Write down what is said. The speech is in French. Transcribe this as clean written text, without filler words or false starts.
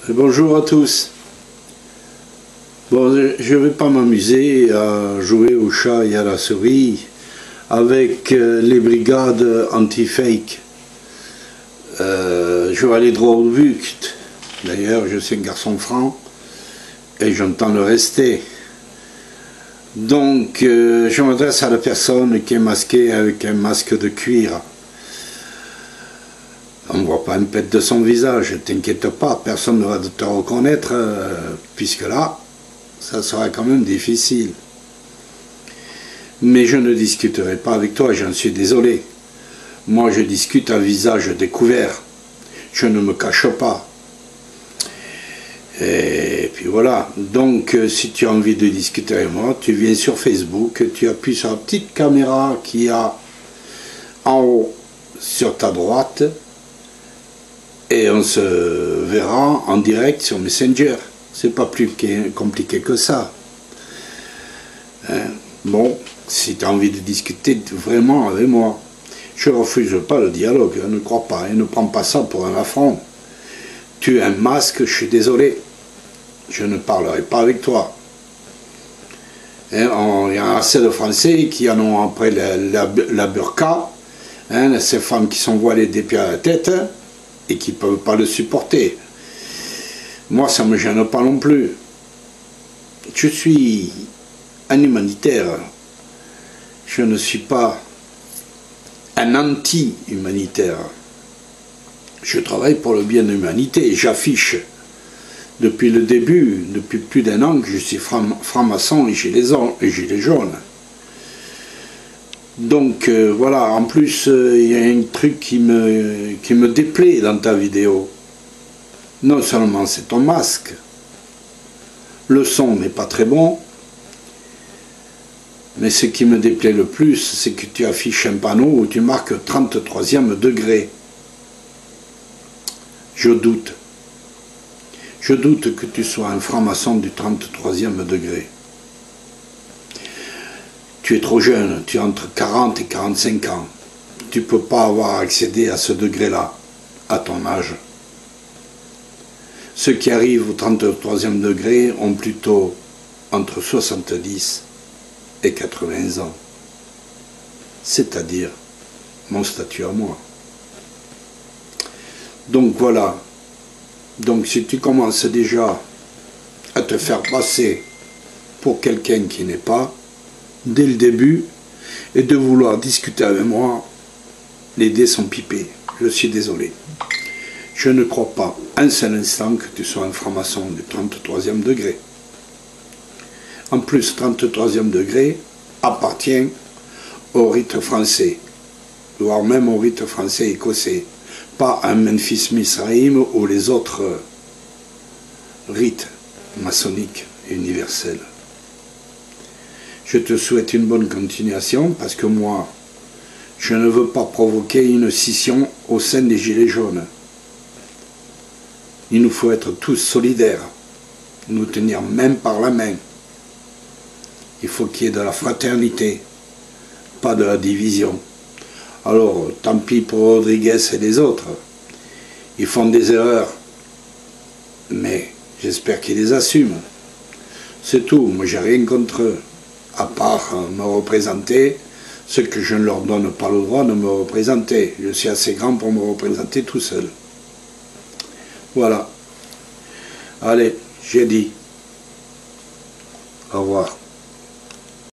Bonjour à tous. Bon, je ne vais pas m'amuser à jouer au chat et à la souris avec les brigades anti-fake. Je vais aller droit au but. D'ailleurs, je suis un garçon franc et j'entends le rester. Donc, je m'adresse à la personne qui est masquée avec un masque de cuir. On ne voit pas une pète de son visage, t'inquiète pas, personne ne va te reconnaître, puisque là, ça sera quand même difficile. Mais je ne discuterai pas avec toi, j'en suis désolé. Moi, je discute à visage découvert. Je ne me cache pas. Et puis voilà. Donc, si tu as envie de discuter avec moi, tu viens sur Facebook, tu appuies sur la petite caméra qu'il y a en haut sur ta droite, et on se verra en direct sur Messenger. C'est pas plus compliqué que ça. Hein? Bon, si tu as envie de discuter vraiment avec moi, je ne refuse pas le dialogue, ne crois pas, et ne prends pas ça pour un affront. Tu es un masque, je suis désolé. Je ne parlerai pas avec toi. Hein, il y a assez de Français qui en ont après la burqa, hein, ces femmes qui sont voilées des pieds à la tête, et qui ne peuvent pas le supporter. Moi, ça ne me gêne pas non plus. Je suis un humanitaire. Je ne suis pas un anti-humanitaire. Je travaille pour le bien de l'humanité. J'affiche depuis le début, depuis plus d'1 an, que je suis franc-maçon et gilet jaune. Donc voilà, en plus il y a un truc qui me déplaît dans ta vidéo. Non seulement c'est ton masque, le son n'est pas très bon, mais ce qui me déplaît le plus, c'est que tu affiches un panneau où tu marques 33e degré. Je doute. Je doute que tu sois un franc-maçon du 33e degré. Tu es trop jeune, tu es entre 40 et 45 ans. Tu ne peux pas avoir accédé à ce degré-là, à ton âge. Ceux qui arrivent au 33e degré ont plutôt entre 70 et 80 ans. C'est-à-dire mon statut à moi. Donc voilà. Donc si tu commences déjà à te faire passer pour quelqu'un qui n'est pas, dès le début, et de vouloir discuter avec moi, les dés sont pipés. Je suis désolé. Je ne crois pas un seul instant que tu sois un franc-maçon du 33e degré. En plus, 33e degré appartient au rite français, voire même au rite français écossais, pas à Memphis Misraïm ou les autres rites maçonniques universels. Je te souhaite une bonne continuation parce que moi, je ne veux pas provoquer une scission au sein des Gilets jaunes. Il nous faut être tous solidaires, nous tenir main par la main. Il faut qu'il y ait de la fraternité, pas de la division. Alors, tant pis pour Rodriguez et les autres. Ils font des erreurs, mais j'espère qu'ils les assument. C'est tout, moi j'ai rien contre eux. À part me représenter, ce que je ne leur donne pas le droit de me représenter. Je suis assez grand pour me représenter tout seul. Voilà. Allez, j'ai dit. Au revoir.